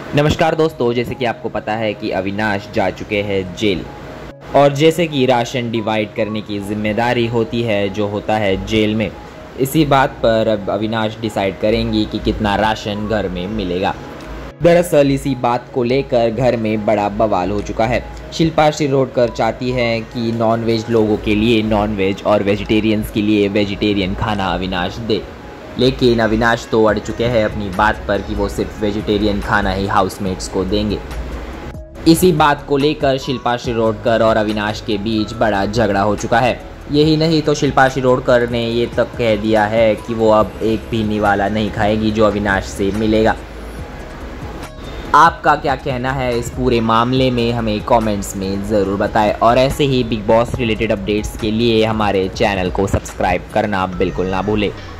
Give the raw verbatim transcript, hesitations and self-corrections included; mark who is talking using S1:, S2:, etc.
S1: नमस्कार दोस्तों, जैसे कि आपको पता है कि अविनाश जा चुके हैं जेल। और जैसे कि राशन डिवाइड करने की जिम्मेदारी होती है जो होता है जेल में, इसी बात पर अब अविनाश डिसाइड करेंगी कि कितना राशन घर में मिलेगा। दरअसल इसी बात को लेकर घर में बड़ा बवाल हो चुका है। शिल्पा शिरोडकर चाहती है कि नॉनवेज लोगों के लिए नॉनवेज और वेजिटेरियंस के लिए वेजिटेरियन खाना अविनाश दे, लेकिन अविनाश तो अड़ चुके हैं अपनी बात पर कि वो सिर्फ वेजिटेरियन खाना ही हाउसमेट्स को देंगे। इसी बात को लेकर शिल्पा शिरोडकर और अविनाश के बीच बड़ा झगड़ा हो चुका है। यही नहीं तो शिल्पा शिरोडकर ने ये तक कह दिया है कि वो अब एक भी निवाला नहीं खाएगी जो अविनाश से मिलेगा। आपका क्या कहना है इस पूरे मामले में, हमें कमेंट्स में ज़रूर बताएं। और ऐसे ही बिग बॉस रिलेटेड अपडेट्स के लिए हमारे चैनल को सब्सक्राइब करना बिल्कुल ना भूलें।